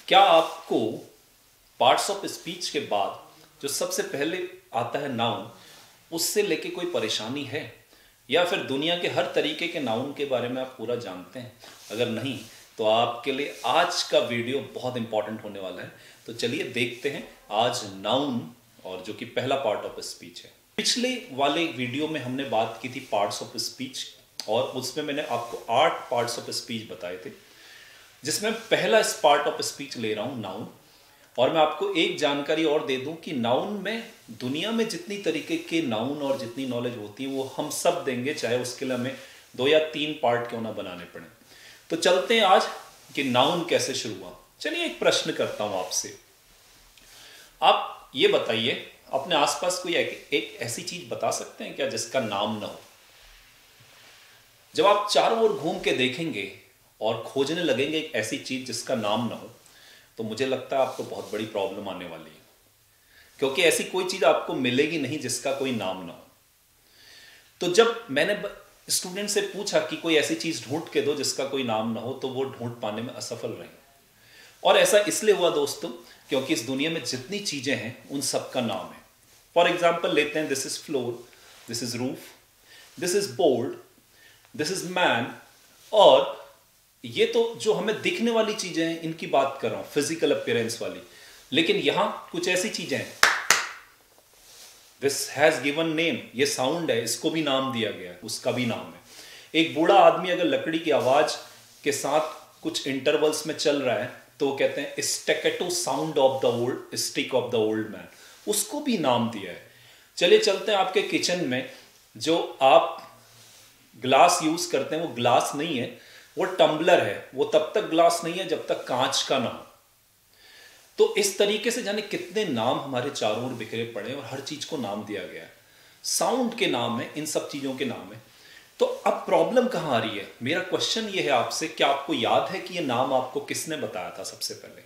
क्या आपको parts of speech के बाद जो सबसे पहले आता है नाउन, उससे लेके कोई परेशानी है, या फिर दुनिया के हर तरीके के नाउन के बारे में आप पूरा जानते हैं? अगर नहीं तो आपके लिए आज का वीडियो बहुत इंपॉर्टेंट होने वाला है। तो चलिए देखते हैं आज नाउन, और जो कि पहला पार्ट ऑफ स्पीच है। पिछले वाले वीडियो में हमने बात की थी पार्ट्स ऑफ स्पीच, और उसमें मैंने आपको 8 पार्ट्स ऑफ स्पीच बताए थे, जिसमें पहला इस पार्ट ऑफ स्पीच ले रहा हूं नाउन। और मैं आपको एक जानकारी और दे दूं कि नाउन में दुनिया में जितनी तरीके के नाउन और जितनी नॉलेज होती है वो हम सब देंगे, चाहे उसके लिए हमें 2 या 3 पार्ट क्यों ना बनाने पड़े। तो चलते हैं आज कि नाउन कैसे शुरू हुआ। चलिए एक प्रश्न करता हूं आपसे। आप ये बताइए, अपने आसपास कोई एक ऐसी चीज बता सकते हैं क्या जिसका नाम ना हो? जब आप चारों ओर घूम के देखेंगे और खोजने लगेंगे एक ऐसी चीज जिसका नाम ना हो, तो मुझे लगता है आपको बहुत बड़ी प्रॉब्लम आने वाली है, क्योंकि ऐसी कोई चीज आपको मिलेगी नहीं जिसका कोई नाम ना हो। तो जब मैंने स्टूडेंट से पूछा कि कोई ऐसी चीज ढूंढ के दो जिसका कोई नाम ना हो, तो वो ढूंढ पाने में असफल रहे। और ऐसा इसलिए हुआ दोस्तों, क्योंकि इस दुनिया में जितनी चीजें हैं उन सब का नाम है। फॉर एग्जाम्पल लेते हैं, this is floor, this is roof, this is board, this is man. और ये तो जो हमें दिखने वाली चीजें हैं इनकी बात कर रहा हूं, फिजिकल अपीयरेंस वाली। लेकिन यहां कुछ ऐसी चीजें हैं, दिस हैज गिवन नेम, ये साउंड है, इसको भी नाम दिया गया है, उसका भी नाम है। एक बूढ़ा आदमी अगर लकड़ी की आवाज के साथ कुछ इंटरवल्स में चल रहा है तो वो कहते हैं staccato sound of the old stick of the old man, उसको भी नाम दिया है। चलिए चलते हैं आपके किचन में, जो आप ग्लास यूज करते हैं वो ग्लास नहीं है, वो टम्बलर है। वो तब तक ग्लास नहीं है जब तक कांच का ना हो। तो इस तरीके से जाने कितने नाम हमारे चारों ओर बिखरे पड़े और हर चीज को नाम दिया गया है। साउंड के नाम है, इन सब चीजों के नाम है। तो अब प्रॉब्लम कहां आ रही है? मेरा क्वेश्चन ये है आपसे, क्या आपको याद है कि ये नाम आपको किसने बताया था सबसे पहले?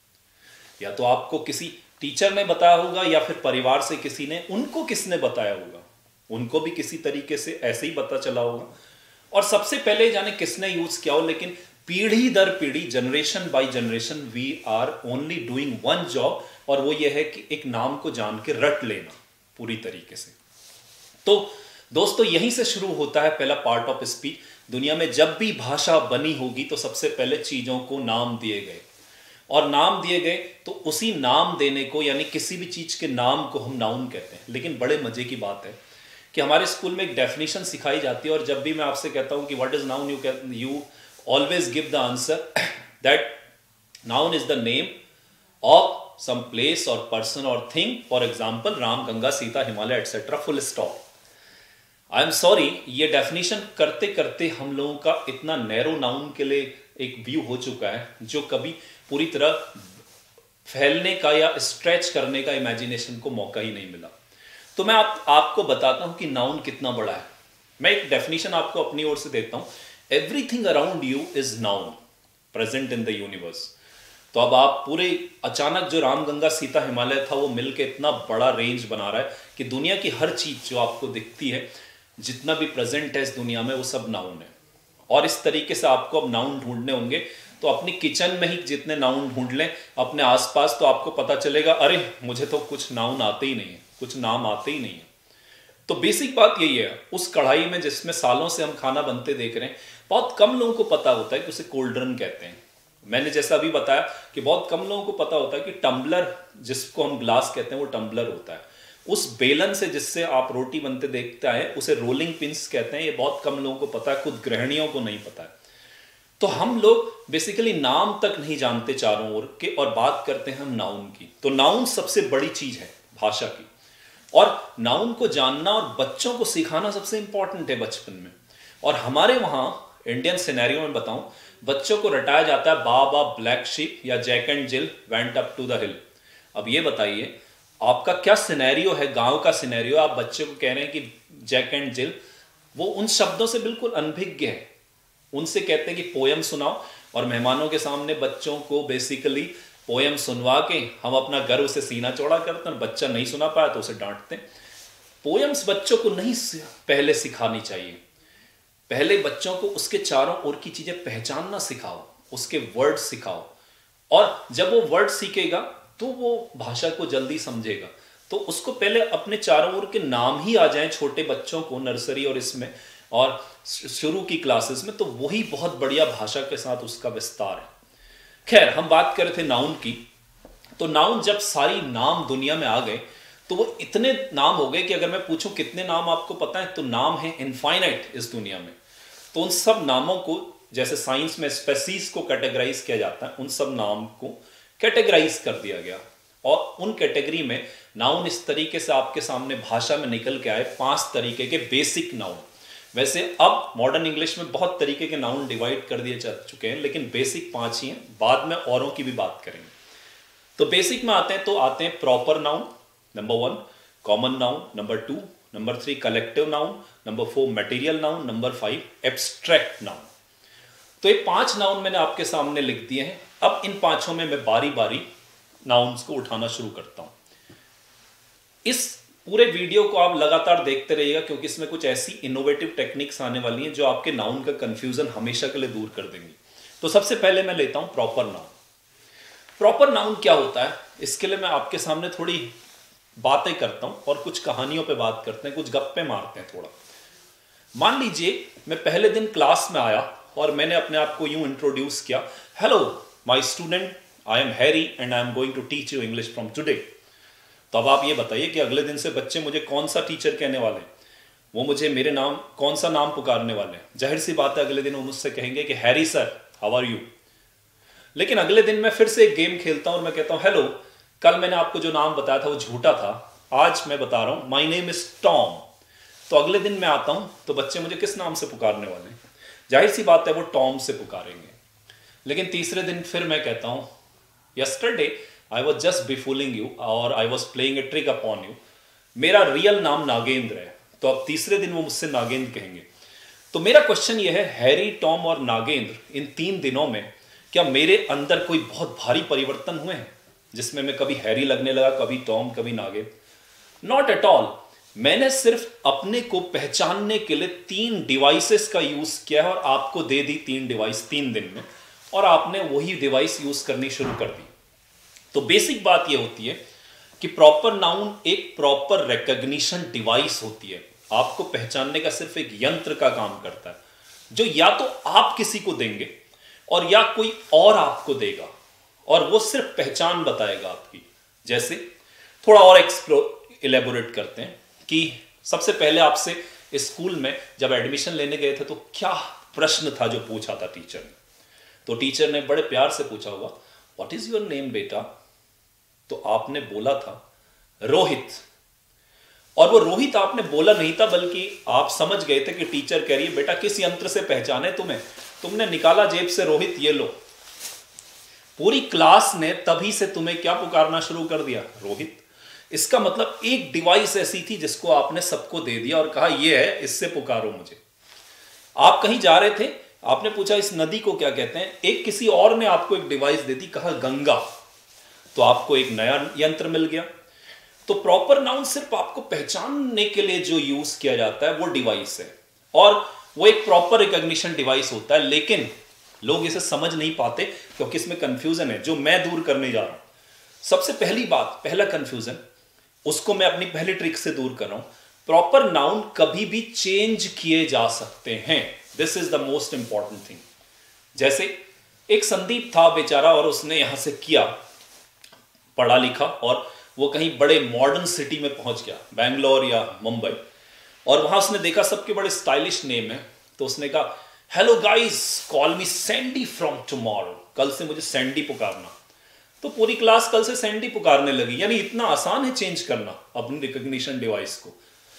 या तो आपको किसी टीचर ने बताया होगा, या फिर परिवार से किसी ने, उनको किसने बताया होगा, उनको भी किसी तरीके से ऐसे ही पता चला होगा। और सबसे पहले जाने किसने यूज किया हो, लेकिन पीढ़ी दर पीढ़ी, generation by generation, we are only doing one job, और वो ये है कि एक नाम को जान के रट लेना पूरी तरीके से। तो दोस्तों यहीं से शुरू होता है पहला पार्ट ऑफ स्पीच। दुनिया में जब भी भाषा बनी होगी तो सबसे पहले चीजों को नाम दिए गए, और नाम दिए गए तो उसी नाम देने को, यानी किसी भी चीज के नाम को हम नाउन कहते हैं। लेकिन बड़े मजे की बात है कि हमारे स्कूल में एक डेफिनेशन सिखाई जाती है, और जब भी मैं आपसे कहता हूं कि what is noun, you always give the answer that noun is the name of some place और पर्सन और thing. For example Ram, Ganga, Sita, Himalaya etcetera, full stop. I am sorry, ये डेफिनेशन करते करते हम लोगों का इतना नैरो नाउन के लिए एक व्यू हो चुका है, जो कभी पूरी तरह फैलने का या स्ट्रेच करने का इमेजिनेशन को मौका ही नहीं मिला। तो मैं आपको बताता हूं कि नाउन कितना बड़ा है। मैं एक डेफिनेशन आपको अपनी ओर से देता हूं, everything around you is noun present in the universe. तो अब आप पूरे अचानक जो राम, गंगा, सीता, हिमालय था वो मिलके इतना बड़ा रेंज बना रहा है कि दुनिया की हर चीज जो आपको दिखती है, जितना भी प्रेजेंट है इस दुनिया में, वो सब नाउन है। और इस तरीके से आपको अब नाउन ढूंढने होंगे, तो अपनी किचन में ही जितने नाउन ढूंढ लें अपने आसपास, तो आपको पता चलेगा अरे मुझे तो कुछ नाउन आते ही नहीं है, कुछ नाम आते ही नहीं है। तो बेसिक बात यही है, उस कढ़ाई में जिसमें सालों से हम खाना बनते देख रहे हैं, बहुत कम लोगों को पता होता है कि उसे कोल्ड्रन कहते हैं। मैंने जैसा अभी बताया कि बहुत कम लोगों को पता होता है कि टम्बलर, जिसको हम ग्लास कहते हैं, वो टम्बलर होता है। उस बेलन से जिससे आप रोटी बनते देखते हैं, उसे रोलिंग पिंस कहते हैं। ये बहुत कम लोगों को पता है, खुद गृहिणियों को नहीं पता है। तो हम लोग बेसिकली नाम तक नहीं जानते चारों ओर के, और बात करते हैं हम नाउन की। तो नाउन सबसे बड़ी चीज है भाषा की, और नाउन को जानना और बच्चों को सिखाना सबसे इंपॉर्टेंट है बचपन में। और हमारे वहां इंडियन सिनेरियो में बताऊं, बच्चों को रटाया जाता है बाबा ब्लैक शीप या Jack and Jill went up to the hill. अब ये बताइए आपका क्या सिनेरियो है, गांव का सिनेरियो। आप बच्चे को कह रहे हैं कि जैक एंड जिल, वो उन शब्दों से बिल्कुल अनभिज्ञ है। उनसे कहते हैं कि पोयम सुनाओ, और मेहमानों के सामने बच्चों को बेसिकली पोयम सुनवा के हम अपना गर्व से सीना चौड़ा करते हैं। बच्चा नहीं सुना पाया तो उसे डांटते हैं। पोयम्स बच्चों को नहीं पहले सिखानी चाहिए। पहले बच्चों को उसके चारों ओर की चीजें पहचानना सिखाओ, उसके वर्ड सिखाओ, और जब वो वर्ड सीखेगा तो वो भाषा को जल्दी समझेगा। तो उसको पहले अपने चारों ओर के नाम ही आ जाएं छोटे बच्चों को नर्सरी और इसमें और शुरू की क्लासेस में, तो वही बहुत बढ़िया भाषा के साथ उसका विस्तार है। खैर, हम बात कर रहे थे नाउन की। तो नाउन जब सारी नाम दुनिया में आ गए तो वो इतने नाम हो गए कि अगर मैं पूछूं कितने नाम आपको पता है, तो नाम है इनफाइनाइट इस दुनिया में। तो उन सब नामों को, जैसे साइंस में स्पेसीज को कैटेगराइज किया जाता है, उन सब नाम को कैटेगराइज कर दिया गया। और उन कैटेगरी में नाउन इस तरीके से आपके सामने भाषा में निकल के आए, 5 तरीके के बेसिक नाउन। वैसे अब मॉडर्न इंग्लिश में बहुत तरीके के नाउन डिवाइड कर दिए जा चुके हैं, लेकिन बेसिक 5 ही हैं। बाद में औरों की भी बात करेंगे। तो बेसिक में आते हैं proper noun number 1, common noun number 2, number 3 collective noun, number 4 material noun, number 5 abstract noun. तो ये 5 नाउन मैंने आपके सामने लिख दिए हैं। अब इन 5 में मैं बारी बारी नाउन्स को उठाना शुरू करता हूं। इस पूरे वीडियो को आप लगातार देखते रहिएगा, क्योंकि इसमें कुछ ऐसी इनोवेटिव टेक्निक्स आने वाली हैं जो आपके नाउन का कंफ्यूजन हमेशा के लिए दूर कर देंगी। तो सबसे पहले मैं लेता हूं प्रॉपर नाउन। प्रॉपर नाउन क्या होता है, इसके लिए मैं आपके सामने थोड़ी बातें करता हूं और कुछ कहानियों पे बात करते हैं, कुछ गप्पे मारते हैं थोड़ा। मान लीजिए मैं पहले दिन क्लास में आया और मैंने अपने आप को यूं इंट्रोड्यूस किया, hello my student, I am Harry and I am going to teach you English from today. तो अब आप ये बताइए कि अगले दिन से बच्चे मुझे कौन सा टीचर कहने वाले हैं, वो मुझे मेरे नाम कौन सा नाम पुकारने वाले हैं। जाहिर सी बात है अगले दिन वो मुझसे कहेंगे कि Harry sir how are you. लेकिन अगले दिन मैं फिर से एक गेम खेलता हूं और मैं कहता हूं हेलो, कल मैंने आपको जो नाम बताया था वो झूठा था, आज मैं बता रहा हूं माई नेम इज टॉम। तो अगले दिन मैं आता हूं तो बच्चे मुझे किस नाम से पुकारने वाले हैं, जाहिर सी बात है वो टॉम से पुकारेंगे। लेकिन तीसरे दिन फिर मैं कहता हूं yesterday I was just befooling you और I was playing a trick upon you, मेरा रियल नाम नागेंद्र है। तो अब तीसरे दिन वो मुझसे नागेंद्र कहेंगे। तो मेरा क्वेश्चन ये है, हैरी, टॉम और नागेंद्र इन 3 दिनों में क्या मेरे अंदर कोई बहुत भारी परिवर्तन हुए हैं, जिसमें मैं कभी हैरी लगने लगा, कभी टॉम, कभी नागेंद्र? Not at all. मैंने सिर्फ अपने को पहचानने के लिए 3 डिवाइसेस का यूज किया है और आपको दे दी 3 डिवाइस 3 दिन में, और आपने वही डिवाइस यूज करनी शुरू कर दी। तो बेसिक बात यह होती है कि प्रॉपर नाउन एक प्रॉपर रिकॉग्निशन डिवाइस होती है, आपको पहचानने का सिर्फ एक यंत्र का काम करता है, जो या तो आप किसी को देंगे और या कोई और आपको देगा, और वो सिर्फ पहचान बताएगा आपकी। जैसे थोड़ा और इलेबोरेट करते हैं कि सबसे पहले आपसे स्कूल में जब एडमिशन लेने गए थे तो क्या प्रश्न था जो पूछा था टीचर ने। तो टीचर ने बड़े प्यार से पूछा होगा, व्हाट इज योर नेम बेटा? तो आपने बोला था रोहित। और वो रोहित आपने बोला नहीं था, बल्कि आप समझ गए थे कि टीचर कह रही है बेटा किस यंत्र से पहचाने तुम्हें, तुमने निकाला जेब से रोहित, ये लो। पूरी क्लास ने तभी से तुम्हें क्या पुकारना शुरू कर दिया, रोहित। इसका मतलब एक डिवाइस ऐसी थी जिसको आपने सबको दे दिया और कहा ये है, इससे पुकारो मुझे। आप कहीं जा रहे थे, आपने पूछा इस नदी को क्या कहते हैं, एक किसी और ने आपको एक डिवाइस दे दी, कहा गंगा, तो आपको एक नया यंत्र मिल गया। तो प्रॉपर नाउन सिर्फ आपको पहचानने के लिए जो यूज किया जाता है वो डिवाइस है, और वो एक प्रॉपर रिकॉग्निशन डिवाइस होता है। लेकिन लोग इसे समझ नहीं पाते क्योंकि इसमें कंफ्यूजन है, जो मैं दूर करने जा रहा हूं। सबसे पहली बात, पहला कंफ्यूजन, उसको मैं अपनी पहली ट्रिक से दूर कर रहा हूं। प्रॉपर नाउन कभी भी चेंज किए जा सकते हैं, this is the most important thing. जैसे एक संदीप था बेचारा, और उसने यहां से किया, पढ़ा लिखा, और वो कहीं बड़े मॉडर्न सिटी में पहुंच गया, बैंगलोर या मुंबई, और वहां उसने देखा सबके बड़े स्टाइलिश नेम है। तो उसने कहा hello guys, call me Sandy from tomorrow, कल से मुझे सैंडी पुकारना। तो पूरी क्लास कल से सैंडी पुकारने लगी। यानी इतना आसान है चेंज करना अपनी रिकॉग्निशन डिवाइस को।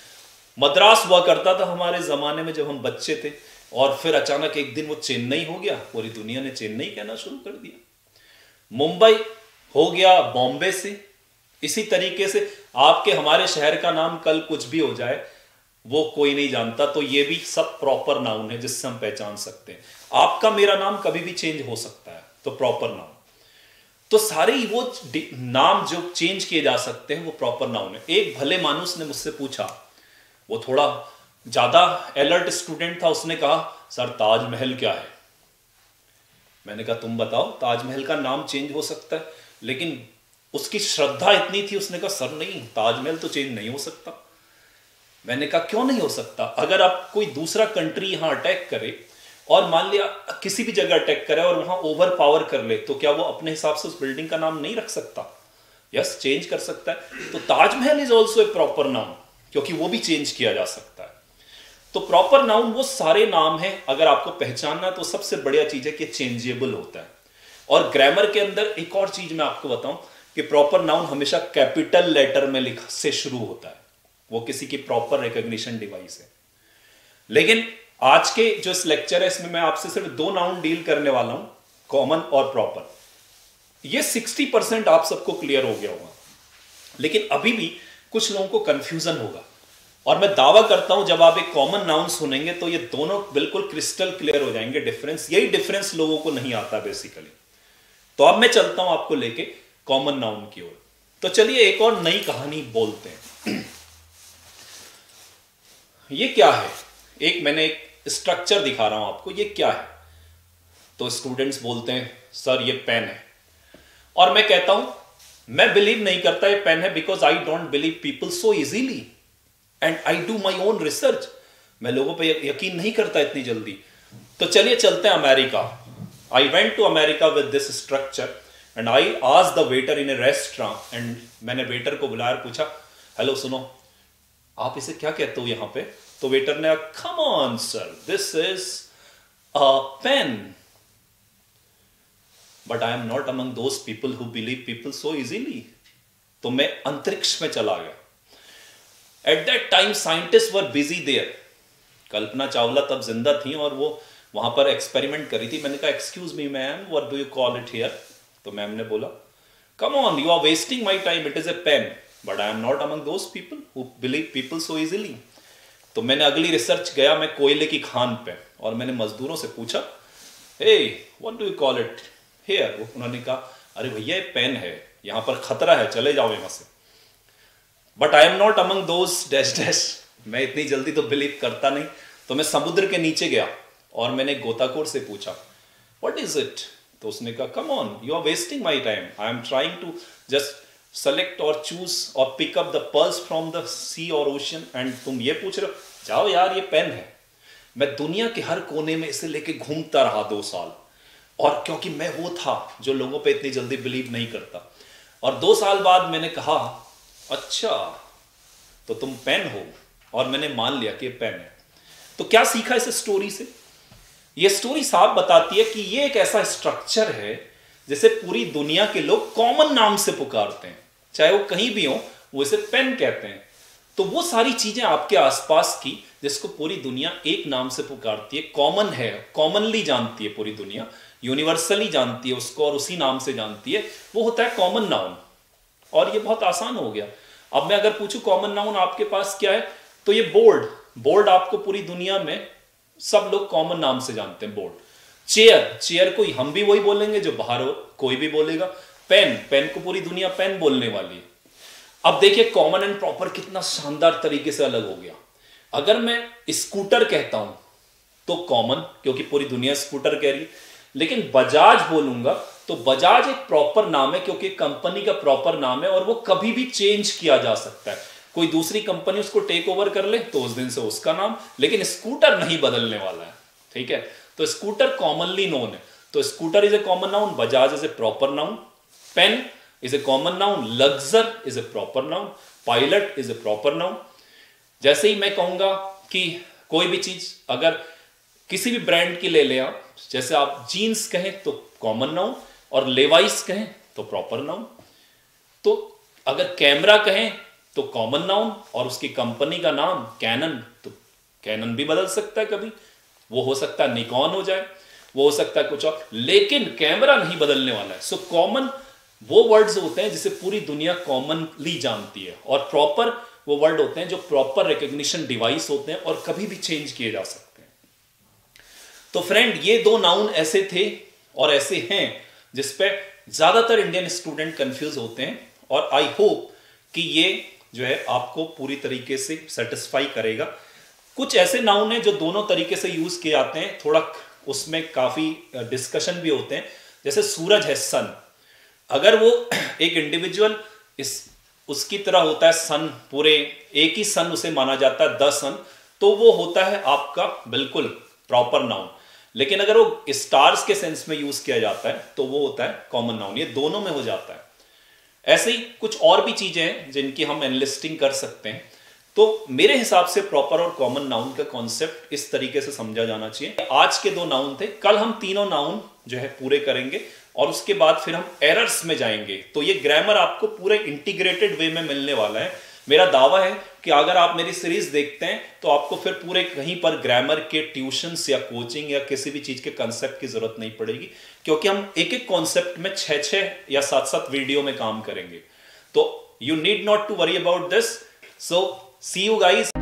मद्रास हुआ करता था हमारे जमाने में जब हम बच्चे थे, और फिर अचानक एक दिन वो चेन्नई हो गया, पूरी दुनिया ने चेन्नई कहना शुरू कर दिया। मुंबई हो गया बॉम्बे से। इसी तरीके से आपके हमारे शहर का नाम कल कुछ भी हो जाए, वो कोई नहीं जानता। तो ये भी सब प्रॉपर नाउन है जिससे हम पहचान सकते हैं। आपका मेरा नाम कभी भी चेंज हो सकता है, तो प्रॉपर नाउन। तो सारे ही वो नाम जो चेंज किए जा सकते हैं वो प्रॉपर नाउन है। एक भले मानुस ने मुझसे पूछा, वो थोड़ा ज्यादा अलर्ट स्टूडेंट था, उसने कहा सर ताजमहल क्या है? मैंने कहा तुम बताओ, ताजमहल का नाम चेंज हो सकता है, लेकिन उसकी श्रद्धा इतनी थी, उसने कहा सर नहीं, ताजमहल तो चेंज नहीं हो सकता। मैंने कहा क्यों नहीं हो सकता? अगर आप कोई दूसरा कंट्री यहां अटैक करे और मान लिया किसी भी जगह अटैक करे और वहां ओवर पावर कर ले, तो क्या वो अपने हिसाब से उस बिल्डिंग का नाम नहीं रख सकता? यस, चेंज कर सकता है। तो Taj Mahal is also a proper noun, क्योंकि वो भी चेंज किया जा सकता है। तो प्रॉपर नाउन वो सारे नाम हैं, अगर आपको पहचानना तो सबसे बढ़िया चीज है कि चेंजेबल होता है। और ग्रामर के अंदर एक और चीज मैं आपको बताऊं कि प्रॉपर नाउन हमेशा कैपिटल लेटर में लिख से शुरू होता है, वो किसी की प्रॉपर रिकॉग्निशन डिवाइस है। लेकिन आज के जो इस लेक्चर है इसमें मैं आपसे सिर्फ दो नाउन डील करने वाला हूं, कॉमन और प्रॉपर। ये 60% आप सबको क्लियर हो गया होगा, लेकिन अभी भी कुछ लोगों को कंफ्यूजन होगा। और मैं दावा करता हूं जब आप एक कॉमन नाउन सुनेंगे तो ये दोनों बिल्कुल क्रिस्टल क्लियर हो जाएंगे डिफरेंस। यही डिफरेंस लोगों को नहीं आता बेसिकली। तो अब मैं चलता हूं आपको लेके कॉमन नाउन की ओर। तो चलिए एक और नई कहानी बोलते हैं। ये क्या है? मैंने एक स्ट्रक्चर दिखा रहा हूं आपको, ये क्या है? तो स्टूडेंट्स बोलते हैं सर ये पेन है, और मैं कहता हूं मैं बिलीव नहीं करता ये पेन है, because I don't believe people so easily and I do my own research. मैं लोगों पे यकीन नहीं करता इतनी जल्दी। तो चलिए चलते हैं America. I went to America with this structure and I asked the waiter in a restaurant, एंड मैंने वेटर को बुलाया, पूछा हेलो सुनो आप इसे क्या कहते हो यहां पे? तो वेटर ने come on sir, this is a pen, but I am not among those people who believe people so easily. तो मैं अंतरिक्ष में चला गया। At that time scientist were busy there. Kalpana Chawla तब जिंदा थी और वो वहां पर एक्सपेरिमेंट करी थी। मैंने कहा excuse me ma'am, what do you call it here? तो मैम ने बोला come on, you are wasting my time, it is a pen, but I am not among those people who believe people so easily. तो मैंने अगली research गया मैं कोयले की खान पे, और मैंने मजदूरों से पूछा hey what do you call it here? उन्होंने कहा अरे भैया ये पेन है, यहां पर खतरा है, चले जाओ यहां से। But I am not among those dash dash. मैं इतनी जल्दी तो बिलीव करता नहीं। तो मैं समुद्र के नीचे गया और मैंने गोताखोर से पूछा व्हाट इज इट? तो उसने कहा come on, you are wasting my time, I am trying to just select और चूज और pick up the pearls from the sea और ओशन, एंड तुम ये पूछ रहे हो? जाओ यार ये पेन है। मैं दुनिया के हर कोने में इसे लेके घूमता रहा 2 साल, और क्योंकि मैं वो था जो लोगों पे इतनी जल्दी बिलीव नहीं करता। और 2 साल बाद मैंने कहा अच्छा तो तुम पेन हो, और मैंने मान लिया कि पेन है। तो क्या सीखा इस स्टोरी से? यह स्टोरी साफ बताती है कि यह एक ऐसा स्ट्रक्चर है जिसे पूरी दुनिया के लोग कॉमन नाम से पुकारते हैं, चाहे वो कहीं भी हो वो इसे पेन कहते हैं। तो वो सारी चीजें आपके आसपास की जिसको पूरी दुनिया एक नाम से पुकारती है, कॉमन है, कॉमनली जानती है पूरी दुनिया, यूनिवर्सली जानती है उसको और उसी नाम से जानती है, वो होता है कॉमन नाउन। और ये बहुत आसान हो गया। अब मैं अगर पूछूं कॉमन नाउन आपके पास क्या है, तो ये बोर्ड आपको पूरी दुनिया में सब लोग कॉमन नाम से जानते हैं, बोर्ड। चेयर को हम भी वही बोलेंगे जो बाहर हो, कोई भी बोलेगा। पेन को पूरी दुनिया पेन बोलने वाली है। अब देखिए कॉमन एंड प्रॉपर कितना शानदार तरीके से अलग हो गया। अगर मैं स्कूटर कहता हूं तो कॉमन, क्योंकि पूरी दुनिया स्कूटर कह रही, लेकिन बजाज बोलूंगा तो बजाज एक प्रॉपर नाम है, क्योंकि कंपनी का प्रॉपर नाम है और वो कभी भी चेंज किया जा सकता है। कोई दूसरी कंपनी उसको टेक ओवर कर ले तो उस दिन से उसका नाम, लेकिन स्कूटर नहीं बदलने वाला है, ठीक है। तो स्कूटर कॉमनली नोन है, तो scooter is a common noun, Bajaj is a proper noun, pen is a common noun, Luxor is a proper noun, pilot is a proper noun. जैसे ही मैं कहूंगा कि कोई भी चीज अगर किसी भी ब्रांड की ले ले आप, जैसे आप जीन्स कहें तो कॉमन नाउन, और लेवाइस कहें तो प्रॉपर नाउन। तो अगर कैमरा कहें तो कॉमन नाउन, और उसकी कंपनी का नाम कैनन, तो कैनन भी बदल सकता है कभी, वो हो सकता है निकॉन हो जाए, वो हो सकता है कुछ और, लेकिन कैमरा नहीं बदलने वाला है। सो कॉमन वो वर्ड्स होते हैं जिसे पूरी दुनिया कॉमनली जानती है, और प्रॉपर वो वर्ड होते हैं जो प्रॉपर रिकॉग्निशन डिवाइस होते हैं और कभी भी चेंज किए जा सकते हैं। तो फ्रेंड ये 2 नाउन ऐसे थे और ऐसे हैं जिसपे ज्यादातर इंडियन स्टूडेंट कंफ्यूज होते हैं, और आई होप कि ये जो है आपको पूरी तरीके से सेटिस्फाई करेगा। कुछ ऐसे नाउन हैं जो दोनों तरीके से यूज किए जाते हैं, थोड़ा उसमें काफी डिस्कशन भी होते हैं। जैसे सूरज है, सन, अगर वो एक इंडिविजुअल इस उसकी तरह होता है, सन पूरे एक ही सन उसे माना जाता है, द सन, तो वो होता है आपका बिल्कुल प्रॉपर नाउन। लेकिन अगर वो स्टार्स के सेंस में यूज किया जाता है तो वो होता है कॉमन नाउन। ये दोनों में हो जाता है। ऐसे ही कुछ और भी चीजें हैं जिनकी हम एनलिस्टिंग कर सकते हैं। तो मेरे हिसाब से प्रॉपर और कॉमन नाउन का कॉन्सेप्ट इस तरीके से समझा जाना चाहिए। आज के 2 नाउन थे, कल हम तीनों नाउन जो है पूरे करेंगे और उसके बाद फिर हम एरर्स में जाएंगे। तो ये ग्रामर आपको पूरे इंटीग्रेटेड वे में मिलने वाला है। मेरा दावा है कि अगर आप मेरी सीरीज देखते हैं तो आपको फिर पूरे कहीं पर ग्रामर के ट्यूशंस या कोचिंग या किसी भी चीज के कंसेप्ट की जरूरत नहीं पड़ेगी, क्योंकि हम एक एक कॉन्सेप्ट में 6 या 7 वीडियो में काम करेंगे। तो you need not to worry about this. So see you guys